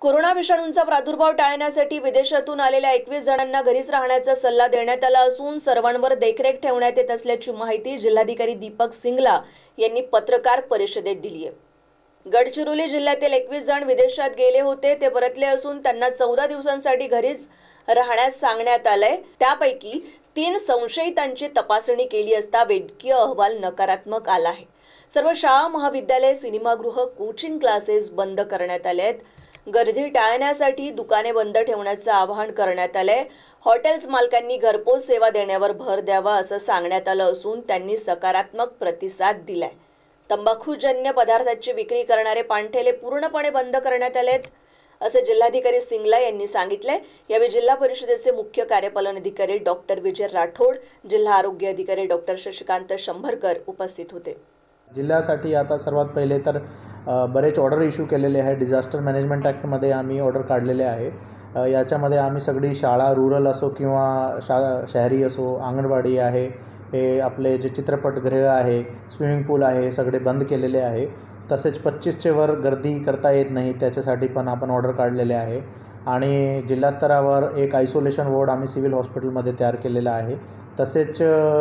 Corona विषाणूंचा प्रादुर्भाव टाळण्यासाठी विदेशातून आलेल्या 21 जणांना घरीच राहण्याचा सल्ला देण्यात आला असून सर्वांवर देखरेख ठेवण्यात येत असल्याची माहिती जिल्हाधिकारी दीपक सिंगला यांनी पत्रकार परिषदेत दिली आहे। गडचिरोली जिल्ह्यातील 21 जण विदेशात गेले होते, ते परतले असून त्यांना 14 दिवसांसाठी घरीच राहण्यास सांगण्यात आलंय। त्यापैकी 3 संशयितांची तपासणी केली असता वैद्यकीय अहवाल नकारात्मक आला आहे। सर्व शाळा, महाविद्यालय, सिनेमागृह, कोचिंग क्लासेस बंद करण्यात आले आहेत। गर्दी टाळण्यासाठी दुकाने बंद ठेवण्याचं आवाहन करण्यात आलंय। हॉटेल्स मालकांनी घरपोच सेवा देण्यावर भर द्यावा असं सांगण्यात आलं असून त्यांनी सकारात्मक प्रतिसाद दिलाय। तंबाखूजन्य पदार्थांची विक्री करणारे पानठेले पूर्णपणे बंद करण्यात आलेत असे जिल्हाधिकारी सिंगला यांनी सांगितले। यावेळी जिल्हा परिषदेचे मुख्य कार्यपालन अधिकारी डॉक्टर विजय राठोड, जिल्हा आरोग्य अधिकारी डॉक्टर शशिकांत शंभरकर उपस्थित होते। जिल्ह्यासाठी आता सर्वात पहिले तर बरेच ऑर्डर इश्यू केलेले आहे। डिझास्टर मॅनेजमेंट ॲक्टमध्ये आम्ही ऑर्डर काढलेले आहे। याच्यामध्ये आम्ही सगळी शाळा, रूरल असो किंवा शहरी असो, अंगणवाडी आहे, हे आपले जे चित्रपटगृह आहे, स्विमिंग पूल आहे, सगळे बंद केलेले आहे। तसेच 25चे वर गर्दी करता येत नाही, त्याच्यासाठी पण आपण ऑर्डर काढलेले आहे। आणि जिल्हास्तरावर एक आयसोलेशन वॉर्ड आम्ही सिव्हिल हॉस्पिटलमध्ये तयार केलेला आहे। तसेच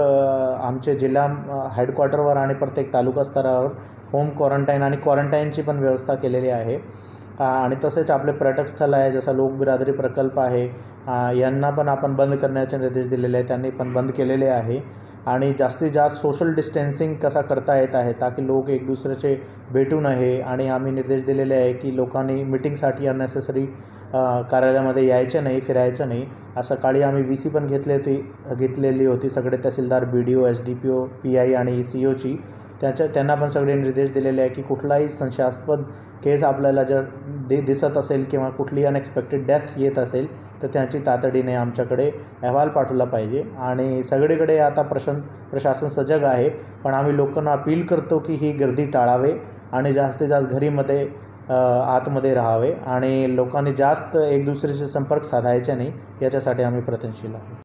आमचे जिल्हा हेडक्वार्टरवर आणि प्रत्येक तालुका स्तरावर होम क्वारंटाईन आणि क्वारंटाईनची पण व्यवस्था केलेली आहे। आणि तसेच आपले पर्यटक स्थळ आहे, जसा लोकबिरादरी प्रकल्प आहे, यांना पण आपण बंद करण्याचे निर्देश दिलेले आहेत, त्यांनी पण बंद केलेले आहे। आणि जास्तीत जास्त सोशल डिस्टन्सिंग कसा करता येत आहे, ताकी लोक एक दुसऱ्याचे भेटू नये। आणि आम्ही निर्देश दिलेले आहे की लोकांनी मीटिंगसाठी अननेसेसरी कार्यालयामध्ये यायचे नाही, फिरायचं नाही। सकाळी आम्ही VC पण घेतलेली होती, सगळे तहसीलदार, BDO, SDPO, PI आणि COची। त्यांना पण सगळे निर्देश दिलेले आहे की कुठलाही संशयास्पद केस आपल्याला जर दिसत असेल किंवा कुठली अनएक्सपेक्टेड डेथ येत असेल तर त्याची तातडीने आमच्याकडे अहवाल पाठवला पाहिजे। आणि सगळीकडे आता प्रशासन सजग आहे, पण आम्ही लोकांना अपील करतो की ही गर्दी टाळावे आणि जास्तीत जास्त घरीमध्ये आतमध्ये राहावे आणि लोकांनी जास्त एक दुसऱ्याशी संपर्क साधायचा नाही, याच्यासाठी आम्ही प्रयत्नशील आहोत।